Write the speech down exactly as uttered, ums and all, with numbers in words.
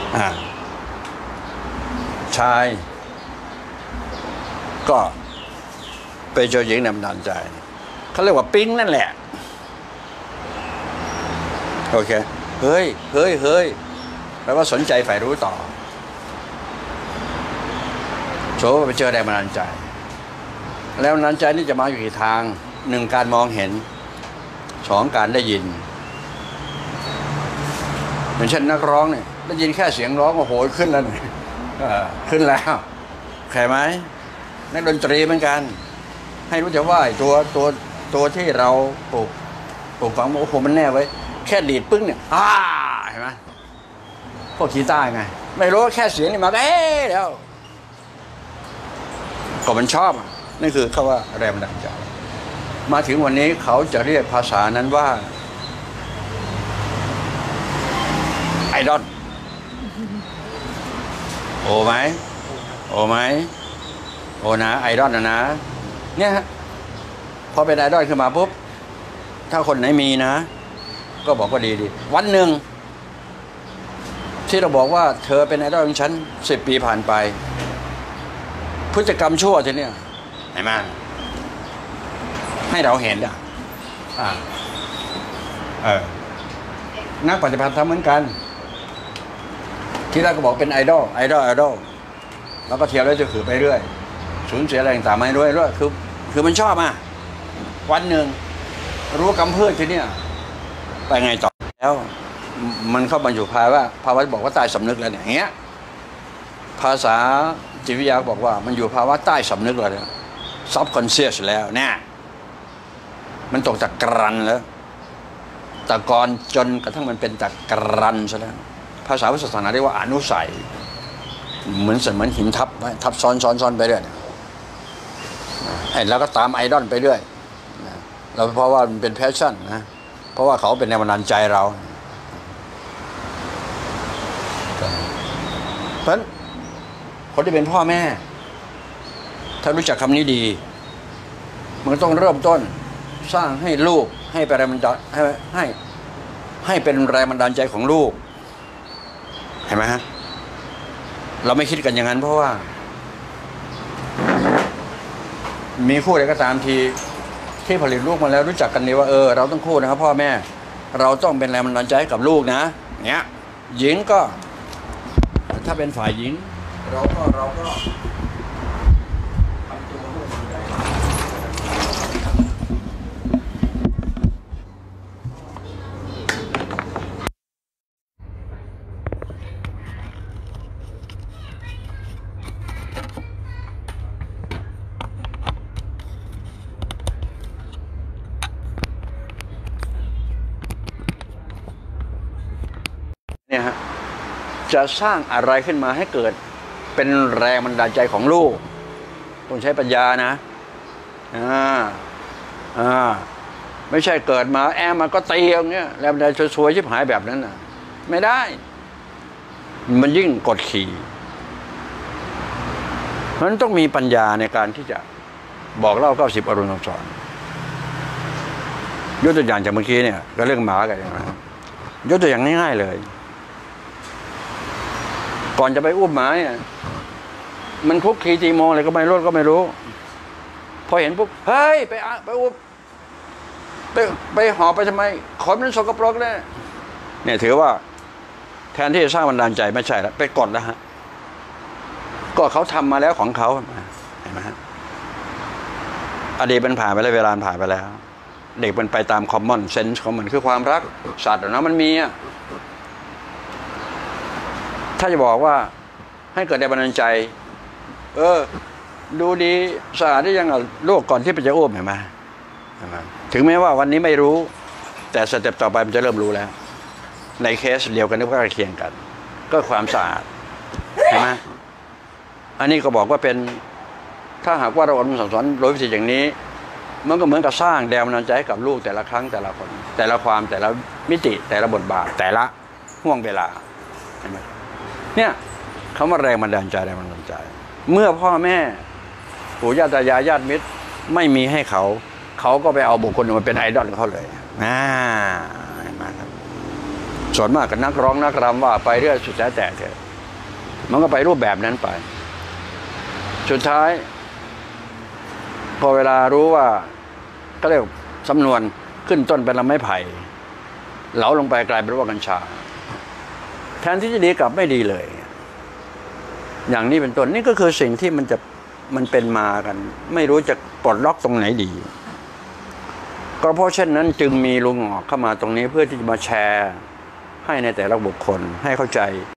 อ่าชายก็ไปเจอหญิงแรงบันดาลใจเขาเรียกว่าปิ๊งนั่นแหละโอเคเฮ้ยเฮ้ยเฮ้ยแปลว่าสนใจใฝ่รู้ต่อโฉบไปเจอแรงบันดาลใจแล้วบันดาลใจนี่จะมาอยู่กี่ทางหนึ่งการมองเห็นสองการได้ยินอย่างเช่นนักร้องเนี่ยได้ยินแค่เสียงร้องโอ้โหขึ้นแล้วขึ้นแล้วใครไหมนักดนตรีเหมือนกันให้รู้จักว่าตัวตัวตัวที่เราปลูกปลูกฝังโอ้โหมันแน่ไว้แค่ดีดปึ้งเนี่ยอ่าเห็นไหมพวกกีตาร์ไงไม่รู้แค่เสียงนี่มาเอ๊ะแล้วก็มันชอบนั่นคือคำว่าแรงบันดาลใจมาถึงวันนี้เขาจะเรียกภาษานั้นว่าไอดอลโอไหมโอไหมโอนะไอดอลนะนะเนี่ยฮะพอเป็นไอดอลขึ้นมาปุ๊บถ้าคนไหนมีนะก็บอกว่าดีดีวันหนึ่งที่เราบอกว่าเธอเป็นไอดอลของฉันสิบปีผ่านไปพฤติกรรมชั่วทีเนี้ยไหนมาให้เราเห็นอ่ะอ่าเออนักปฏิบัติธรรมเหมือนกันที่แรกก็บอกเป็นไอดอลไอดอลไอดอลแล้วก็เที่ยวแล้วจะขือไปเรื่อยสูญเสียอะไรต่างๆไม่ด้วยด้วยคือคือมันชอบอ่ะวันหนึ่งรู้กำเพื่อทีเนี้ยไปไงต่อแล้วมันเข้ามาอยู่ภาวะภาวะบอกว่าใต้สำนึกแล้วเนี่ยอย่างเงี้ยภาษาจิตวิทยาบอกว่ามันอยู่ภาวะใต้สำนึกแล้วเนี่ยซับคอนเชียสแล้วเนี่ยมันตกจากกรันแล้วตะกอนจนกระทั่งมันเป็นตะกรันซะแล้วภาษาพุทธศาสนาเรียกว่าอนุสัยเหมือนเหมือนหินทับทับซ้อนซ้อนซ้อนไปเรื่อยไอ้แล้วก็ตามไอดอลไปเรื่อยเราเพราะว่ามันเป็นแพชชั่นนะเพราะว่าเขาเป็นแรงบันดาลใจเราเพราะฉะนั้นคนที่เป็นพ่อแม่ถ้ารู้จักคำนี้ดีมันต้องเริ่มต้นสร้างให้ลูกให้เป็นแรงบันดาลให้ให้ให้เป็นแรงบันดาลใจของลูกเห็นไหมฮะเราไม่คิดกันอย่างนั้นเพราะว่ามีคู่ใดก็ตามทีที่ผลิตลูกมาแล้วรู้จักกันดีว่าเออเราต้องคู่นะครับพ่อแม่เราต้องเป็นแรงบันดาลใจให้กับลูกนะเนี้ยหญิงก็ถ้าเป็นฝ่ายหญิงเราก็เราก็ทำตัวลูกเนี่ยฮะจะสร้างอะไรขึ้นมาให้เกิดเป็นแรงบันดาลใจของลูกต้องใช้ปัญญานะอ่าอ่าไม่ใช่เกิดมาแอมมาก็ตีอย่างเงี้ยแรงบันดาลใจช่วยชิบหายแบบนั้นน่ะไม่ได้มันยิ่งกดขี่เพราะฉะนั้นต้องมีปัญญาในการที่จะบอกเล่าเก้าสิบอารมณ์คำสอนยกตัวอย่างจากเมื่อกี้เนี่ยก็เรื่องหมากันอย่างนั้นยกตัวอย่างง่ายๆเลยก่อนจะไปอุ้มหมาเนี่ยมันคุกคีตีโมอะไรก็ไม่รู้ก็ไม่รู้พอเห็นปุ๊บเฮ้ยไปไปอุ้มไปไปหอบไปทำไมขนมันสกปรกเลยเนี่ยถือว่าแทนที่จะสร้างบันดาลใจไม่ใช่แล้วไปกดแล้วฮะก็เขาทำมาแล้วของเขาเห็นไหมฮะอดีตมันผ่านไปแล้วเวลาผ่านไปแล้วเด็กมันไปตามคอมมอนเซนส์ของมันคือความรักสัตว์นะมันมีอ่ะถ้าจะบอกว่าให้เกิดแรงบันดาลใจเออดูดีสะอาดได้ยังอ่ะโลกก่อนที่มันจะอ้วมเห็นไหมถึงแม้ว่าวันนี้ไม่รู้แต่สเต็ปต่อไปมันจะเริ่มรู้แล้วในเคสเดียวกันนึกว่าใกล้เคียงกันก็ความสะอาดเห็นไหมอันนี้ก็บอกว่าเป็นถ้าหากว่าเราอบรมสั่งสอนโดยวิธีอย่างนี้มันก็เหมือนกับสร้างแรงบันดาลใจให้กับลูกแต่ละครั้งแต่ละคนแต่ละความแต่ละมิติแต่ละบทบาทแต่ละห่วงเวลาเห็นไหมเนี่ยคำว่าแรงบันดาลใจแรงบันดาลใจเมื่อพ่อแม่ปู่ย่าตายายญาติมิตรไม่มีให้เขาเขาก็ไปเอาบุคคลมาเป็นไอดอลเขาเลยอ่าเห็นไหมครับส่วนมากกับนักร้องนักรำว่าไปเรื่อยสุดแท้แต่เถอะมันก็ไปรูปแบบนั้นไปสุดท้ายพอเวลารู้ว่าก็เรียกสำนวนขึ้นต้นเป็นลำไม้ไผ่เหลาลงไปกลายเป็นว่ากัญชาแทนที่จะดีกลับไม่ดีเลยอย่างนี้เป็นต้นนี่ก็คือสิ่งที่มันจะมันเป็นมากันไม่รู้จะปลดล็อกตรงไหนดีก็เพราะเช่นนั้นจึงมีลุงหงอกเข้ามาตรงนี้เพื่อที่จะมาแชร์ให้ในแต่ละบุคคลให้เข้าใจ